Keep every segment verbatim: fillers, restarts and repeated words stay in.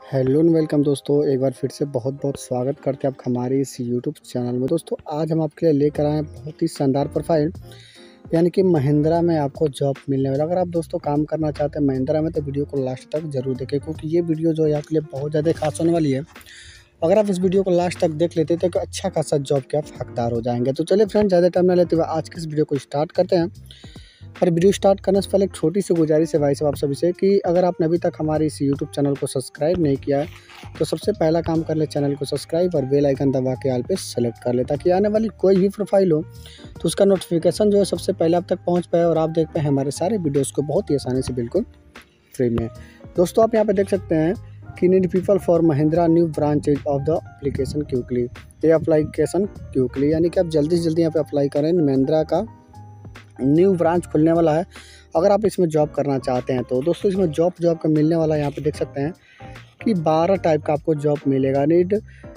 Hello and welcome दोस्तों, एक बार फिर से बहुत बहुत स्वागत करते हैं आप हमारे इस यूट्यूब चैनल में। दोस्तों आज हम आपके लिए लेकर आए हैं बहुत ही शानदार प्रोफाइल, यानी कि महिंद्रा में आपको जॉब मिलने वाला। अगर आप दोस्तों काम करना चाहते हैं महिंद्रा में तो वीडियो को लास्ट तक जरूर देखें, क्योंकि ये वीडियो जो है आपके लिए बहुत ज़्यादा खास होने वाली है। अगर आप इस वीडियो को लास्ट तक देख लेते तो एक अच्छा खासा जॉब के आप हकदार हो जाएंगे। तो चलिए फ्रेंड, ज़्यादा टाइम न लेते हुए आज के इस वीडियो को स्टार्ट करते हैं। पर वीडियो स्टार्ट करने से पहले एक छोटी सी गुजारिश है भाई साहब आप सभी से कि अगर आपने अभी तक हमारे इस यूट्यूब चैनल को सब्सक्राइब नहीं किया है तो सबसे पहला काम कर ले, चैनल को सब्सक्राइब और बेल आइकन दबा के ऑल पे सेलेक्ट कर ले, ताकि आने वाली कोई भी प्रोफाइल हो तो उसका नोटिफिकेशन जो है सबसे पहले आप तक पहुंच पाए और आप देख पाए हमारे सारे वीडियोज़ को बहुत ही आसानी से, बिल्कुल फ्री में। दोस्तों आप यहाँ पर देख सकते हैं कि need people for Mahindra new branch of the application quickly. ये अप्लीकेशन क्विकली यानी कि आप जल्दी से जल्दी यहाँ पे अप्लाई करें। महिंद्रा का न्यू ब्रांच खुलने वाला है। अगर आप इसमें जॉब करना चाहते हैं तो दोस्तों इसमें जॉब जॉब का मिलने वाला है। यहाँ पे देख सकते हैं कि बारह टाइप का आपको जॉब मिलेगा। नीड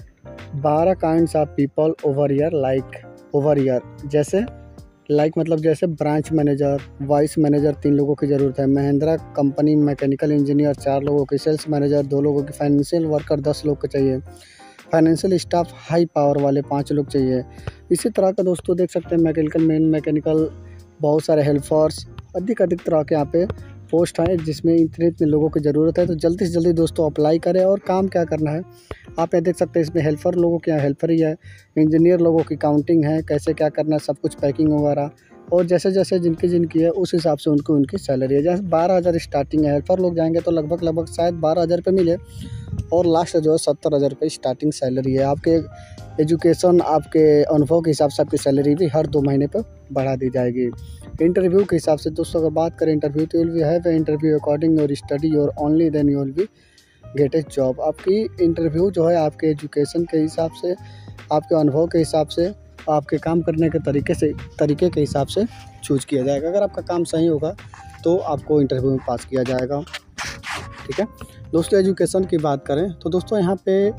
बारह kinds of people over year, like over year जैसे लाइक मतलब जैसे ब्रांच मैनेजर, वाइस मैनेजर तीन लोगों की ज़रूरत है। महिंद्रा कंपनी मैकेनिकल इंजीनियर चार लोगों की, सेल्स मैनेजर दो लोगों की, फाइनेंशियल वर्कर दस लोग को चाहिए, फाइनेंशियल स्टाफ हाई पावर वाले पाँच लोग चाहिए। इसी तरह का दोस्तों देख सकते हैं मैकेनिकल मेन मैकेनिकल बहुत सारे हेल्पर्स, अधिक अधिक तरह के यहाँ पे पोस्ट हैं जिसमें इतने इतने लोगों की ज़रूरत है। तो जल्दी से जल्दी दोस्तों अप्लाई करें। और काम क्या करना है आप यहाँ देख सकते हैं, इसमें हेल्पर लोगों के यहाँ हेल्पर ही है, इंजीनियर लोगों की काउंटिंग है, कैसे क्या करना है सब कुछ, पैकिंग वगैरह, और जैसे जैसे जिनकी जिनकी है उस हिसाब से उनको उनकी सैलरी है। जैसे बारह हज़ार स्टार्टिंग है, हेल्पर लोग जाएंगे तो लगभग लगभग शायद बारह हज़ार रुपये मिले और लास्ट जो है सत्तर हज़ार रुपये स्टार्टिंग सैलरी है। आपके एजुकेशन, आपके अनुभव के हिसाब से आपकी सैलरी भी हर दो महीने पर बढ़ा दी जाएगी। इंटरव्यू के हिसाब से दोस्तों अगर बात करें इंटरव्यू तो will be have interview according your study और only then you will be get a job. आपकी इंटरव्यू जो है आपके एजुकेशन के हिसाब से, आपके अनुभव के हिसाब से, आपके काम करने के तरीके से तरीके के हिसाब से चूज किया जाएगा। अगर आपका काम सही होगा तो आपको इंटरव्यू में पास किया जाएगा। ठीक है दोस्तों, एजुकेशन की बात करें तो दोस्तों यहाँ पे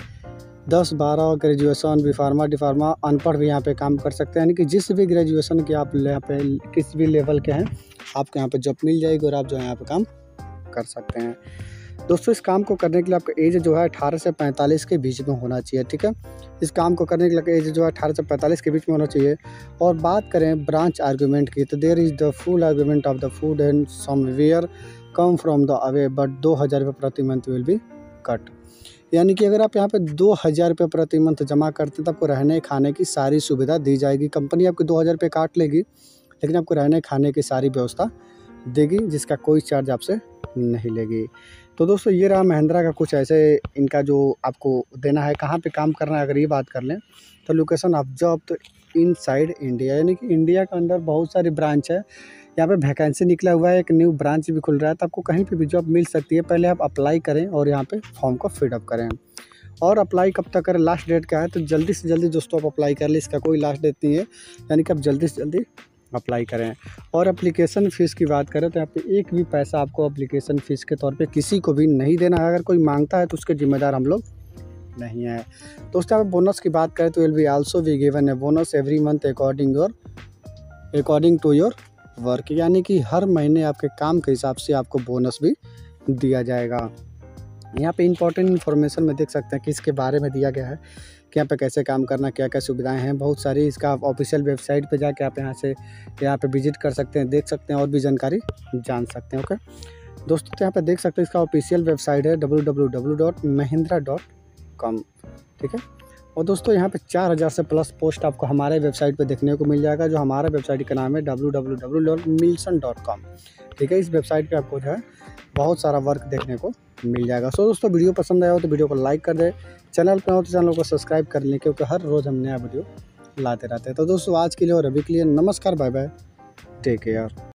दस बारह graduation, B pharma, D pharma, अनपढ़ भी यहाँ पे काम कर सकते हैं। यानी कि जिस भी ग्रेजुएशन के आप यहाँ पे किस भी लेवल के हैं आपको यहाँ पे जॉब मिल जाएगी और आप जो है यहाँ पे काम कर सकते हैं। दोस्तों इस काम को करने के लिए आपका एज जो है अठारह से पैंतालीस के बीच में होना चाहिए। ठीक है, इस काम को करने के लिए एज जो है अठारह से पैंतालीस के बीच में होना चाहिए। और बात करें ब्रांच आर्गूमेंट की तो there is the full argument of the food and somewhere come from the away but दो हज़ार रुपये प्रति मंथ विल बी कट। यानी कि अगर आप यहाँ पे दो हज़ार रुपये प्रति मंथ जमा करते हैं तो आपको रहने खाने की सारी सुविधा दी जाएगी। कंपनी आपको दो हज़ार रुपये काट लेगी लेकिन आपको रहने खाने की सारी व्यवस्था देगी, जिसका कोई चार्ज आपसे नहीं लेगी। तो दोस्तों ये रहा महिंद्रा का कुछ ऐसे इनका जो आपको देना है। कहाँ पे काम करना है अगर ये बात कर लें तो लोकेशन ऑफ जॉब तो इन साइड इंडिया, यानी कि इंडिया के अंदर बहुत सारी ब्रांच है। यहाँ पे वैकेंसी निकला हुआ है, एक न्यू ब्रांच भी खुल रहा है तो आपको कहीं पे भी जॉब मिल सकती है। पहले आप अप्लाई करें और यहाँ पे फॉर्म को फिलअप करें। और अप्लाई कब तक करें, लास्ट डेट क्या है तो जल्दी से जल्दी दोस्तों आप अप्लाई कर लें, इसका कोई लास्ट डेट नहीं है। यानी कि आप जल्दी से जल्दी अप्लाई करें। और एप्लीकेशन फ़ीस की बात करें तो यहाँ पे एक भी पैसा आपको एप्लीकेशन फ़ीस के तौर पे किसी को भी नहीं देना है। अगर कोई मांगता है तो उसके जिम्मेदार हम लोग नहीं है। दोस्तों यहाँ पे बोनस की बात करें तो will be also be given a bonus every month according your according to your work, यानी कि हर महीने आपके काम के हिसाब से आपको बोनस भी दिया जाएगा। यहाँ पे इंपॉर्टेंट इन्फॉर्मेशन में देख सकते हैं कि इसके बारे में दिया गया है कि यहाँ पे कैसे काम करना, क्या क्या सुविधाएं हैं, बहुत सारी। इसका आप ऑफिशियल वेबसाइट पे जाके आप यहाँ से यहाँ पे विजिट कर सकते हैं, देख सकते हैं और भी जानकारी जान सकते हैं। ओके दोस्तों, तो यहाँ पे देख सकते हैं इसका ऑफिशियल वेबसाइट है W W W dot Mahindra dot com. ठीक है, और दोस्तों यहाँ पे चार हज़ार से प्लस पोस्ट आपको हमारे वेबसाइट पे देखने को मिल जाएगा, जो हमारा वेबसाइट का नाम है W W W dot Milson dot com. ठीक है, इस वेबसाइट पे आपको जो है बहुत सारा वर्क देखने को मिल जाएगा। सो दोस्तों वीडियो पसंद आया हो तो वीडियो को लाइक कर दे, चैनल पर हो तो चैनल को सब्सक्राइब कर लें, क्योंकि हर रोज़ हम नया वीडियो लाते रहते हैं। तो दोस्तों आज के लिए और अभी के लिए नमस्कार, बाय बाय, टेक केयर।